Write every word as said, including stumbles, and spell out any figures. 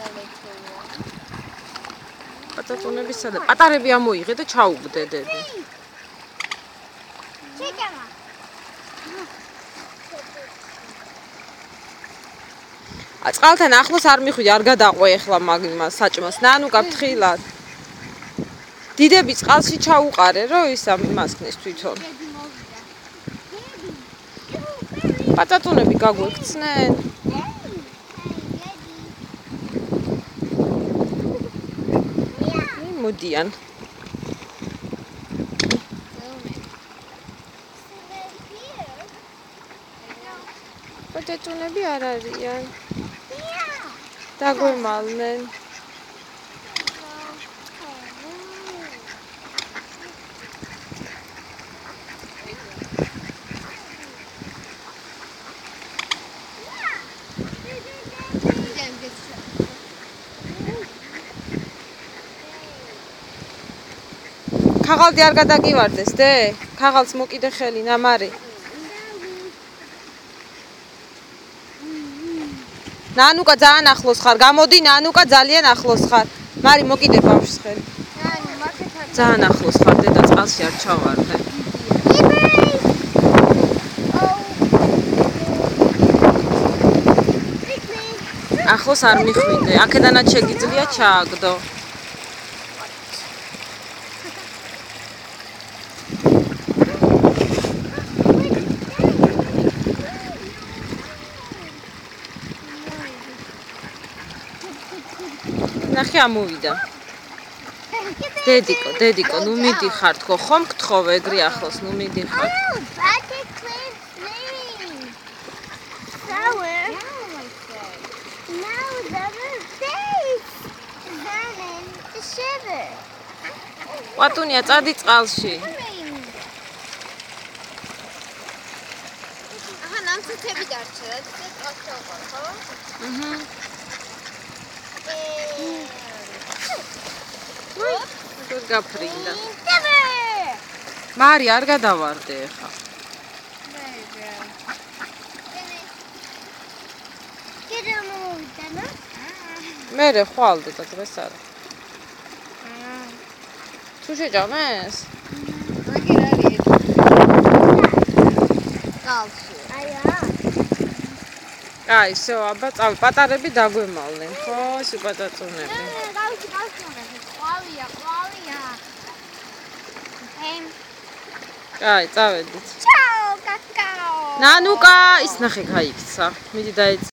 პატაწონების სადა პატარები ამოიღე და ჩაუგდე დედი. ჩეკამა. წყალთან ახლოს არ მიხვიდი, არ გადაყვე ახლა მაგ საჭმელს. ნანუკა ფრთხილად. დიდები წყალში ჩაუყარე, რომ ის ამიმასქნის თვითონ. პატაწონები გაგვექცნენ. მოდიან. პატაწონები არ არიან. დაგვემალნენ. ქაღალდი არ გადაგივარდეს დე? ქაღალდს მოკიდე ხელი ნამარი. ნანუკა ძალიან ახლოს ხარ. გამოდი ნანუკა ძალიან ახლოს ხარ. მარი მოკიდე ბავშვს ხელი. ძალიან ახლოს ხარ დედა წყალში არ ჩავარდე. ახლოს არ მიხვიდე. აქედანაც შეგიძლია ჩააგდო. ნახე ამოვიდა. დედიკო, დედიკო, ნუ მიდიხარ თქო, ხომ გთხოვ ეგრე ახლოს, ნუ მიდიხარ. პატუნია, წადი წყალში. აჰა, ნამცეთები დარჩა, და წყალში ავყარ, ხო? აჰა. როგორ გაფრინდა. მარი არ გადავარდე ახლა. მერე ხვალდე და დღეს არა. თუ შეჭამეს? აგერ არის. წყალში. აია. აი, всё, აბა წავი, პატარები დაგვემალნენ, ხო, ისე პატაწონები. გავიცი, გავიცი, ყვალია, ყვალია. ჰემ. აი, წავედით. ჩაო, კაკაო. ნანუკა, ის ნახე გაიქცა. მიდი დაეც